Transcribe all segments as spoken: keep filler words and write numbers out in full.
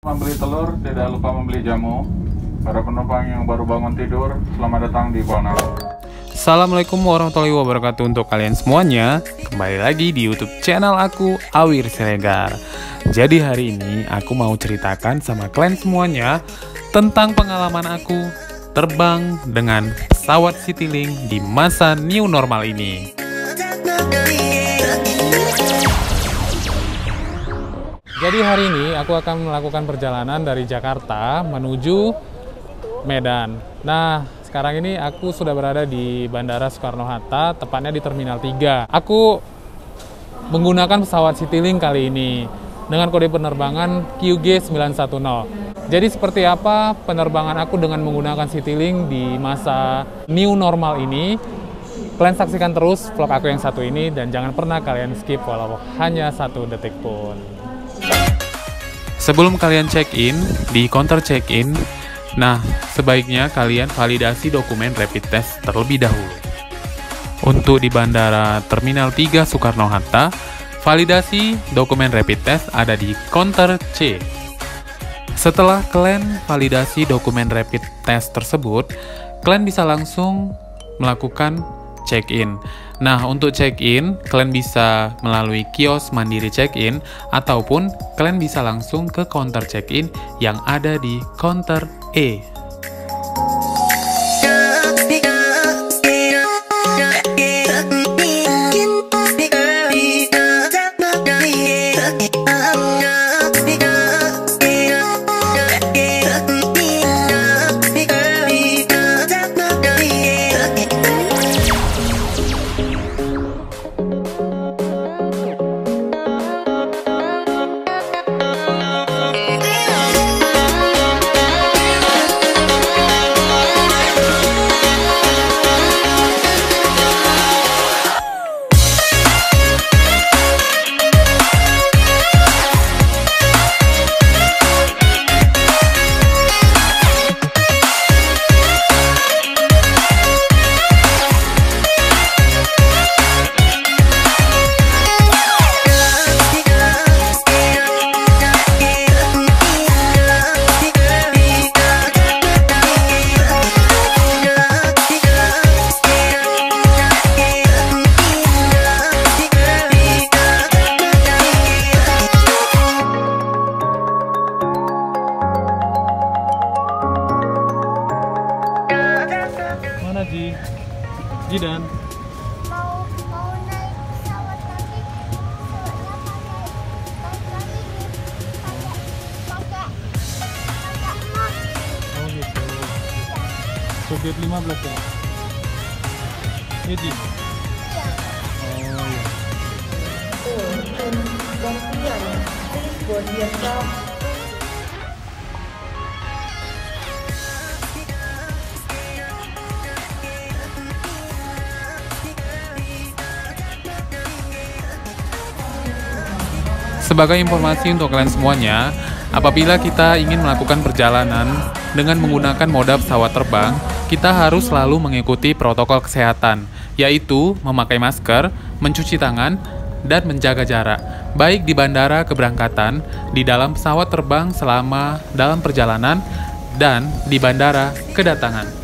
Membeli telur, tidak lupa membeli jamu. Para penumpang yang baru bangun tidur, selamat datang di Kuala Namu. Assalamualaikum warahmatullahi wabarakatuh untuk kalian semuanya. Kembali lagi di YouTube channel aku, Awir Siregar. Jadi hari ini aku mau ceritakan sama kalian semuanya tentang pengalaman aku terbang dengan pesawat Citylink di masa new normal ini. Jadi hari ini aku akan melakukan perjalanan dari Jakarta menuju Medan. Nah, sekarang ini aku sudah berada di Bandara Soekarno-Hatta, tepatnya di Terminal tiga. Aku menggunakan pesawat Citylink kali ini dengan kode penerbangan Q G sembilan satu nol. Jadi seperti apa penerbangan aku dengan menggunakan Citylink di masa new normal ini? Kalian saksikan terus vlog aku yang satu ini dan jangan pernah kalian skip walau hanya satu detik pun. Sebelum kalian check-in di counter check-in, nah sebaiknya kalian validasi dokumen rapid test terlebih dahulu. Untuk di Bandara Terminal tiga Soekarno-Hatta, validasi dokumen rapid test ada di counter C. Setelah kalian validasi dokumen rapid test tersebut, kalian bisa langsung melakukan check-in. Nah, untuk check-in, kalian bisa melalui kios mandiri check-in ataupun kalian bisa langsung ke counter check-in yang ada di counter E. Ji, Jidan. Mau mau naik pesawat tapi pesawatnya pakai pakai pakai emas. Oh gitu. Soviet lima belas ya? Iya Ji? Iya. Oh iya. Sebagai informasi untuk kalian semuanya, apabila kita ingin melakukan perjalanan dengan menggunakan moda pesawat terbang, kita harus selalu mengikuti protokol kesehatan, yaitu memakai masker, mencuci tangan, dan menjaga jarak, baik di bandara keberangkatan, di dalam pesawat terbang selama dalam perjalanan, dan di bandara kedatangan.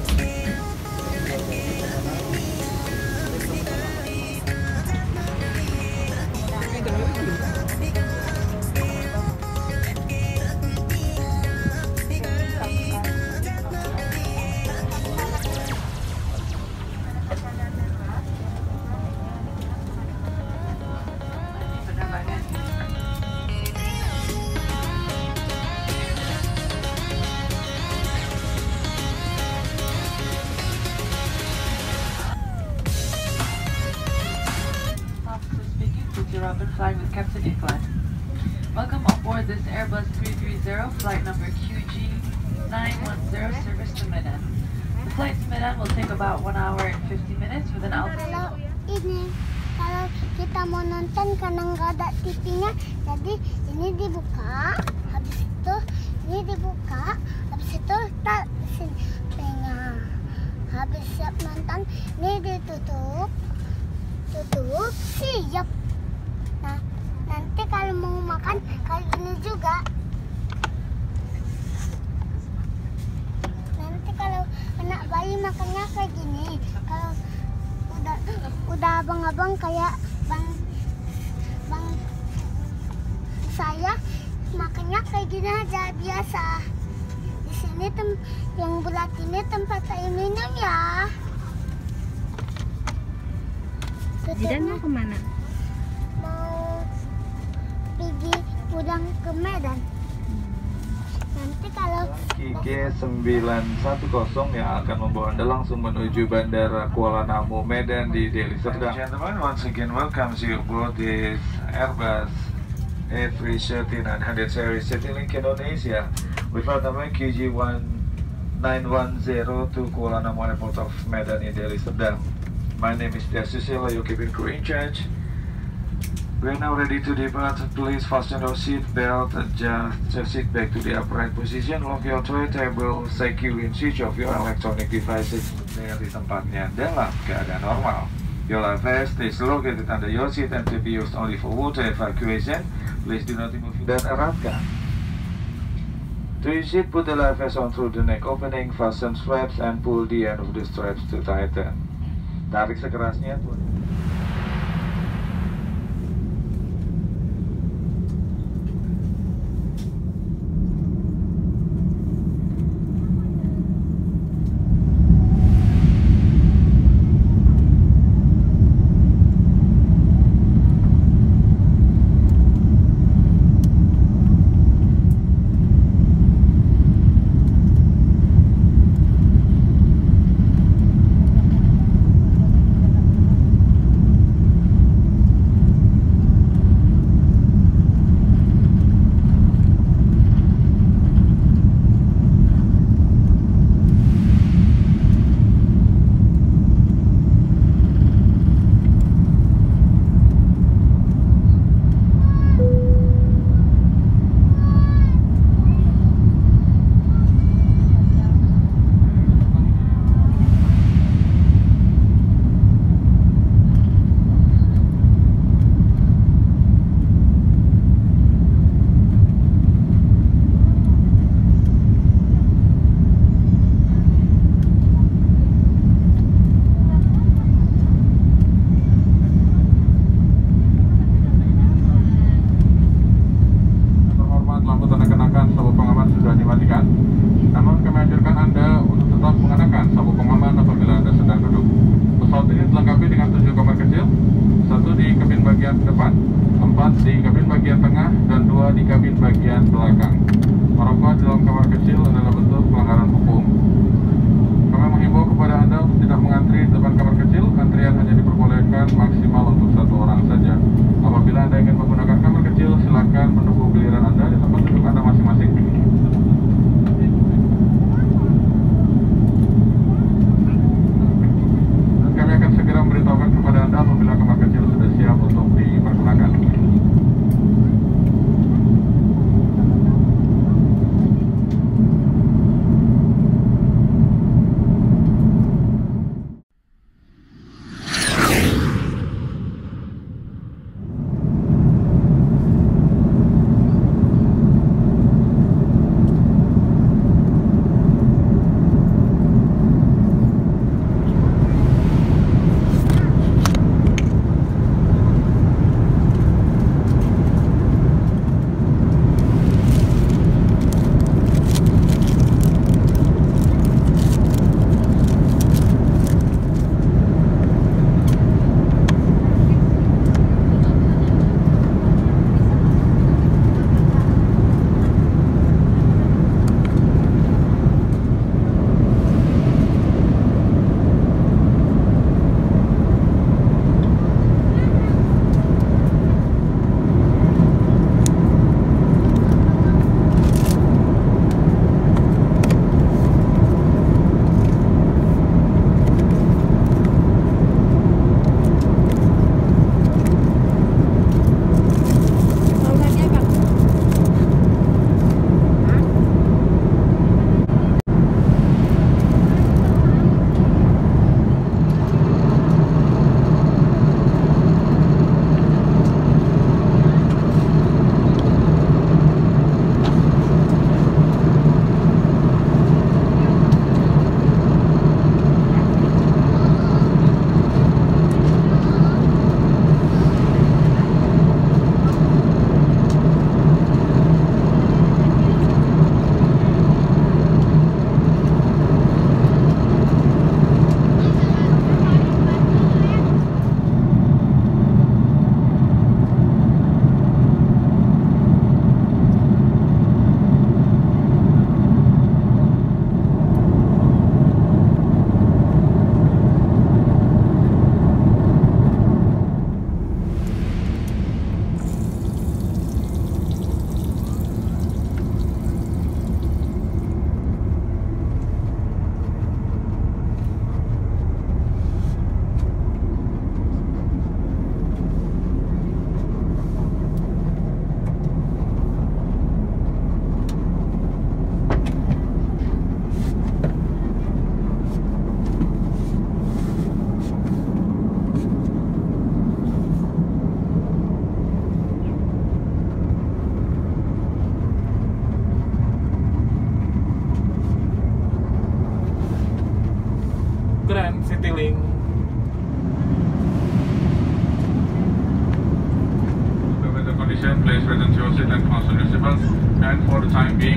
Robin flying with Captain Iklan. Welcome aboard this Airbus three three zero, flight number Q G nine one zero, service to Medan. The flight to Medan will take about one hour and fifty minutes with an altitude. Kalau ini kalau kita mau nonton karena nggak ada T V-nya, jadi ini dibuka, habis itu ini dibuka, habis itu tak sini, habis siap nonton, ini ditutup, tutup, siap. Nah, nanti kalau mau makan kayak gini juga. makannya kayak gini. Kalau udah udah abang-abang kayak bang bang saya makannya kayak gini aja biasa. Di sini tem yang bulat ini tempat saya minum ya. Jidan mau kemana? Mau pergi pulang ke Medan. Nanti kalau K G sembilan satu nol yang akan membawa Anda langsung menuju Bandara Kuala Namu Medan di Deli Serdang. Gentlemen, once again welcome you aboard this Airbus A three thirty nine hundred series Citylink Indonesia with flight number Q G one nine one zero to Kuala Namu Airport of Medan in Deli Serdang. My name is Dia Susilo, your cabin crew in charge. We are now ready to depart. Please fasten your seat belt, adjust your seat back to the upright position, lock your tray table, secure and switch off your electronic devices di tempatnya dalam keadaan normal. Your life vest is located under your seat and to be used only for water evacuation. Please do not remove dan eratkan. To your seat, put the life vest on through the neck opening, fasten straps and pull the end of the straps to tighten. Tarik sekerasnya tuan. Namun kami anjurkan Anda untuk tetap mengenakan sabuk pengaman apabila Anda sedang duduk. Pesawat ini dilengkapi dengan tujuh kamar kecil, satu di kabin bagian depan, empat di kabin bagian tengah, dan dua di kabin bagian belakang. Merokok di dalam kamar kecil adalah bentuk pelanggaran hukum. Kami menghimbau kepada Anda untuk tidak mengantri di depan kamar kecil. Antrian hanya diperbolehkan maksimal untuk satu orang saja. Apabila Anda ingin menggunakan kamar kecil, silakan menunggu giliran Anda di tempat duduk Anda masing-masing. Segera memberitahukan kepada Anda apabila kamar kecil sudah siap untuk dipergunakan.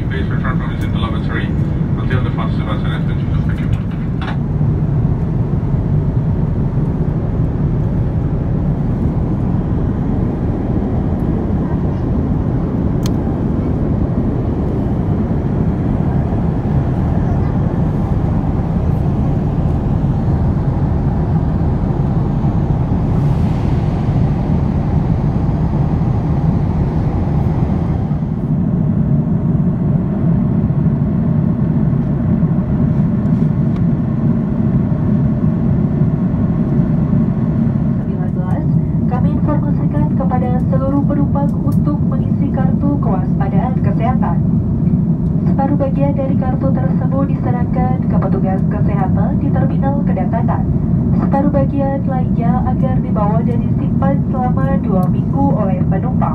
please refrain from using the lavatory until the fast supervisor has been chosen. Thank you. Separuh bagian dari kartu tersebut diserahkan ke petugas kesehatan di terminal kedatangan. Separuh bagian lainnya agar dibawa dan disimpan selama dua minggu oleh penumpang.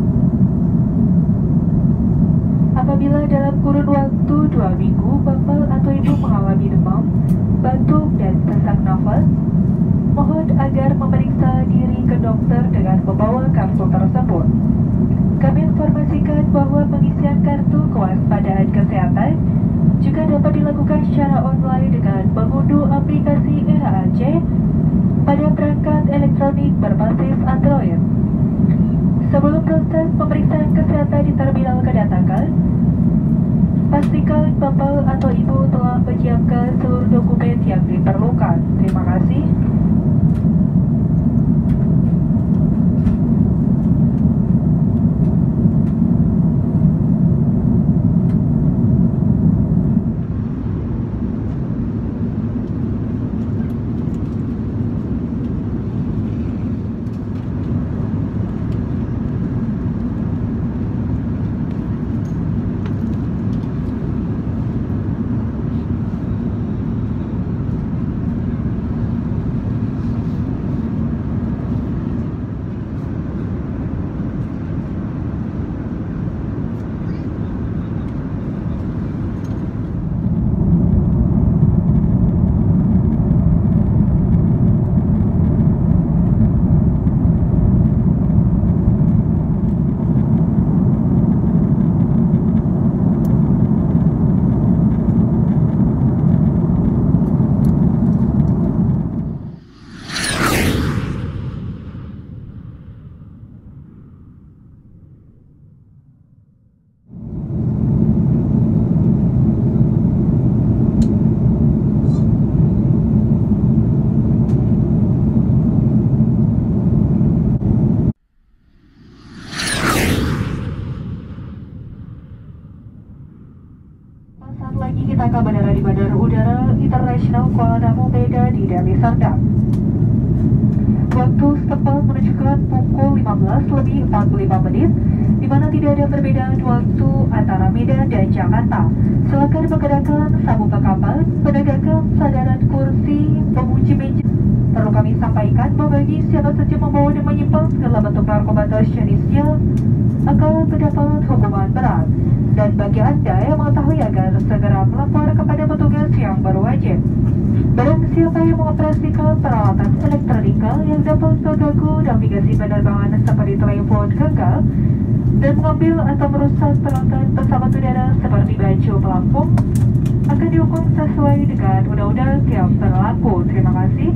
Apabila dalam kurun waktu dua minggu bapak atau ibu mengalami demam, batuk, dan sesak nafas, mohon agar memeriksa diri ke dokter dengan membawa kartu tersebut. Kami informasikan bahwa pengisian kartu kewaspadaan kesehatan juga dapat dilakukan secara online dengan mengunduh aplikasi R A C pada perangkat elektronik berbasis Android. Sebelum proses pemeriksaan kesehatan di terminal kedatangan, pastikan bapak atau ibu telah menyiapkan seluruh dokumen yang diperlukan. Terima kasih. Kita akan bandara di Bandara Udara Internasional Kuala Namu Medan di Deli Serdang. Waktu setempat menunjukkan pukul lima belas lebih empat puluh lima menit, di mana tidak ada perbedaan waktu antara Medan dan Jakarta. Silakan menggerakkan sabuk kapal, penegakan sadaran kursi, pengunci meja. Perlu kami sampaikan bahwa bagi siapa saja membawa dan menyimpan segala bentuk narkoba atau jenisnya akan terdapat hukuman berat. Dan bagi Anda yang mengetahui agar segera melapor kepada petugas yang berwajib. Barang siapa yang mengoperasikan peralatan elektronika yang dapat mengganggu navigasi penerbangan seperti telepon genggam dan mengambil atau merusak peralatan pesawat udara seperti baju pelampung akan dihukum sesuai dengan undang-undang yang berlaku. Terima kasih.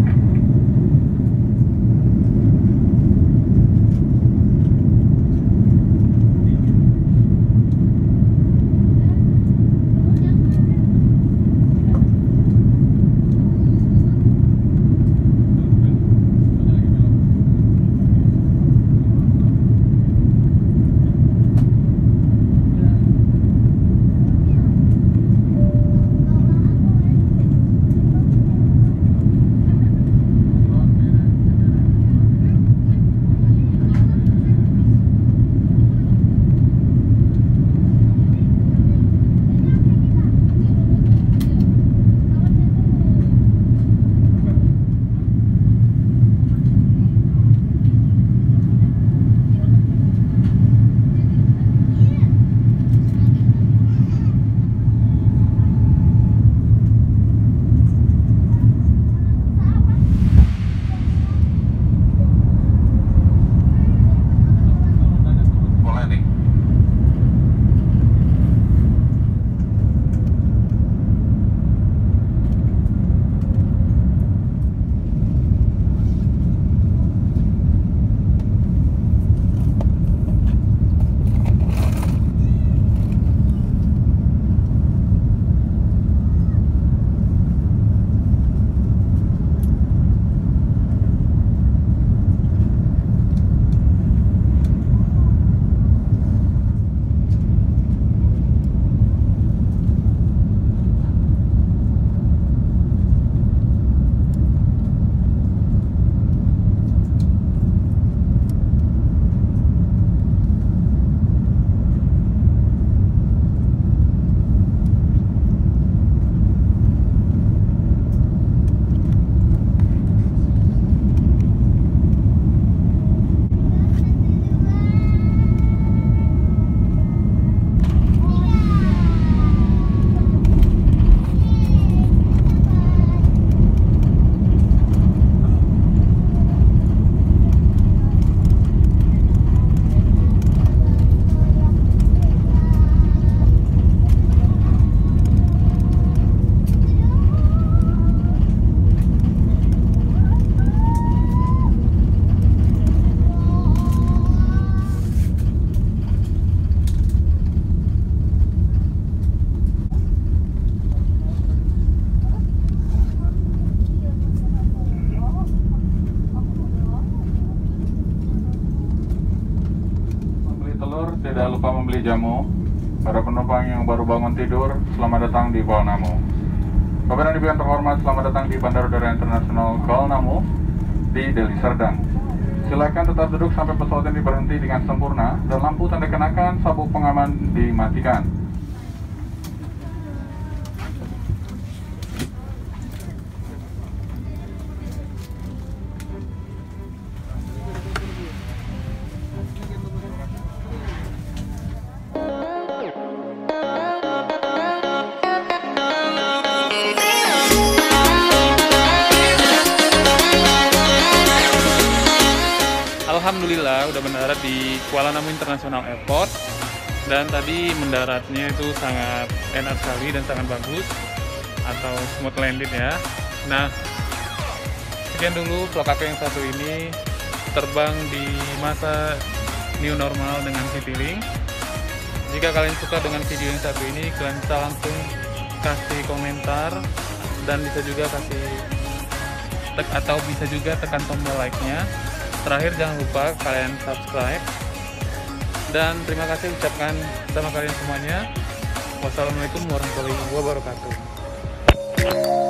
tidak lupa membeli jamu. Para penumpang yang baru bangun tidur, selamat datang di Kuala Namu. Kabar yang terhormat, selamat datang di Bandara Udara Internasional Kuala Namu di Deli Serdang. Silakan tetap duduk sampai pesawat ini berhenti dengan sempurna dan lampu tanda kenakan sabuk pengaman dimatikan. Alhamdulillah udah mendarat di Kuala Namu International Airport, dan tadi mendaratnya itu sangat enak sekali dan sangat bagus, atau smooth landing ya. Nah, sekian dulu vlog aku yang satu ini, terbang di masa new normal dengan Citylink. Jika kalian suka dengan video yang satu ini, kalian bisa langsung kasih komentar dan bisa juga kasih tek atau bisa juga tekan tombol like-nya. Terakhir, jangan lupa kalian subscribe, dan terima kasih ucapkan sama kalian semuanya. Wassalamualaikum warahmatullahi wabarakatuh.